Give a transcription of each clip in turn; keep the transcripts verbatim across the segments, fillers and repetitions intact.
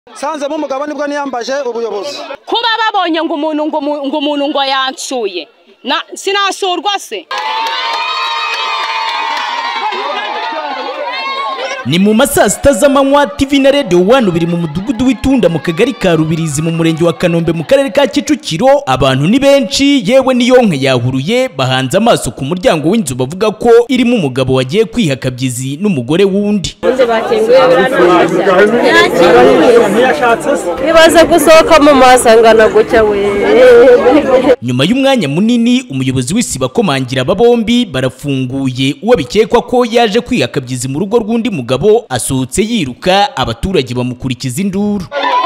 sanze mu mugabo nibwo niyambaje ubuyobozi kuba babonye ngo umuntu ngo umuntu ngo yansuye na sinasurwa se. Ni mu masaa sita z'amanywa T V na Radio one biri mu mudugudu w'Itunda mu kagari ka Rubirizi mu murenge wa Kanombe mu karere ka Kicukiro. Abantu ni benshi yewe niyo nka yahuruye bahanze amaso ku muryango w'inzu bavuga ko irimo umugabo wagiye kwiha akabyizi n'umugore wundi. Bibaze gusohoka mu masangana gucya we. Nyuma y'umwanya munini umuyobozi w'isiba komangira aba bombi barafunguye uwo bikekwa ko yaje kwiha akabyizi mu rugo rw'undi mugabo asohotse yiruka, abaturage bamukurikiza induru.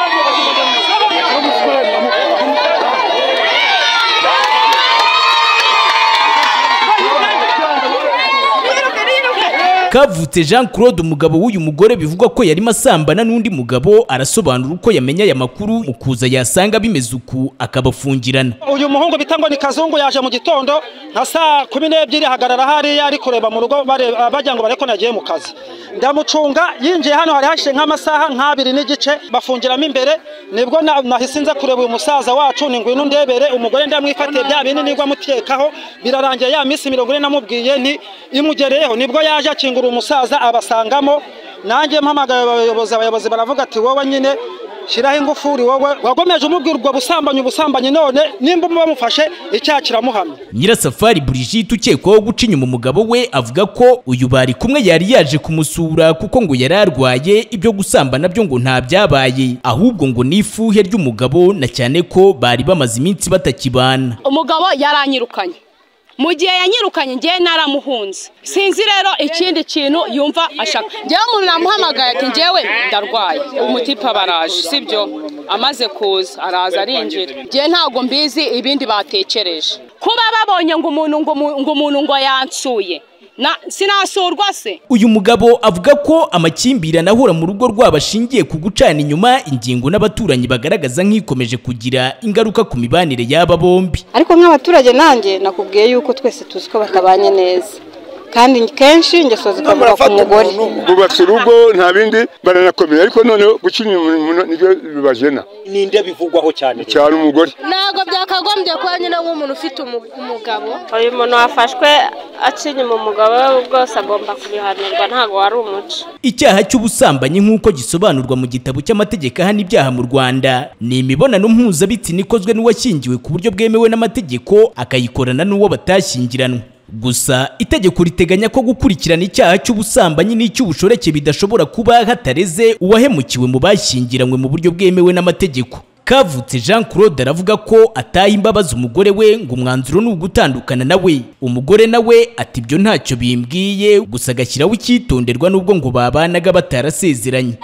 Kavutse Jean Claude umugabo w'uyu mugore bivugwa ko yari masambana n'undi mugabo arasobanura uko yamenya aya makuru mu kuza yasanga bimeze uku akabafungirana. Uyu muhungu bitango ni Kazungu yaje mu gitondo nka saa kumi n'ebyiri hagarara hari ari kureba mu rugo bajya ngo bareko nagiye mu kazi. Ndamucunga yinjiye hano hari hashe nk'amasaha nk'abiri n'igice bafungiramo imbere, nibwo nahise nza kureba uyu musaza wacu ni ngwino ndebere umugore ndamwifatiye bya bindi nigwa mutekaho birarangiye ya misi mirongo ine namubwiye nti imugereyeho, nibwo yaje akingura umusaza abasangamo. Nanjye mpamagaye abayobozi abayobozi baravuga ati wowe nyine shiraho ingufuri wowe wagomeje umubwira ubwo busambanyi ubusambanyi none nimba bamufashe icyaha kiramuhamye. Nyirasafari Brigitte ukekwaho guca inyuma umugabo we avuga ko uyu bari kumwe yari yaje kumusura kuko ngo yari arwaye, ibyo gusambana byo ngo nta byabaye ahubwo ngo nifuhe ry'umugabo na cyane ko bari bamaze iminsi batakibana. Umugabo yaranyirukanye, mu gihe yanyirukanye ngiye naramuhunze, sinzi rero ikindi kintu yumva ashaka. Ngiye umuntu namuhamagaye ati ngiyewe ndarwaye, umutipa baraje sibyo, amaze kuza araza arinjira. Ngiye ntago mbizi ibindi batekereje, kuba babonye ngo umuntu ngo umuntu ngo yansuye na sinasurwa se. Uyu mugabo avuga ko amakimbirane ahura mu rugo rw'abashingiye ku gucana inyuma ingingo n'abaturanyi bagaragaza nk'ikomeje kugira ingaruka ku mibanire y'aba bombi. Ariko nk'abaturage nanjye nakubwiye yuko twese tuzi ko batabanye neza, kandi kenshi ingeso zikabura ku mugore. Bubatse urugo nta bindi baranakomeye, ariko none gucinya umuntu nibyo bibajena. Ninde bivugwaho cyane cyane umugore. Nago byakagombye kwa nyina nk'umuntu ufite umugabo. Uyu muntu wafashwe acinya mu mugabo bwose agomba kubihanirwa, ntago wari umuco. Icyaha cy'ubusambanyi nk'uko gisobanurwa mu gitabo cy'amategeko ahana ibyaha mu Rwanda ni imibonano mpuzabitsina ikozwe n'uwashyingiwe ku buryo bwemewe n'amategeko akayikorana n'uwo batashyingiranwe. Gusa itegeko riteganya ko gukurikirana icyaha cy'ubusambanyi n'icy'ubushoreke bidashobora kuba hatareze uwahemukiwe mu bashyingiranywe mu buryo bwemewe n'amategeko. Kavutse Jean Claude aravuga ko ataha imbabazi umugore we ngo umwanzuro ni ugutandukana nawe. Umugore nawe ati ibyo ntacyo bimbwiye, gusa agashyiraho icyitonderwa n'ubwo ngo babanaga batarasezeranye.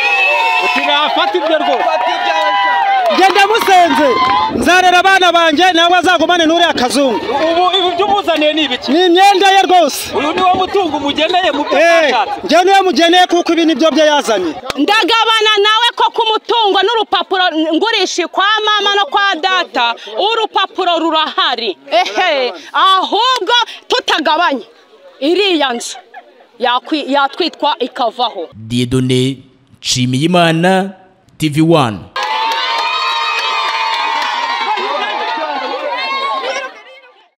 Utirafata ibyo rwose genda musenze nzarera abana banje nawe azagumane n'uri akazungu. Ubu ibi byo muzaniye ni ibiki? Ni imyenda ye rwose. Uyu ni wo mutungo mugeneye mu byashatse. Ngiye niwe mugeneye kuko ibi nibyo bye yazanye. Ndagabana nawe ko kumutungo n'urupapuro ngurishi kwa mama no kwa data, urupapuro rurahari. Ehe, ahubwo tutagabanye iriya nzu yatwitwa ikavaho. Diedone Nshimiyimana T V one.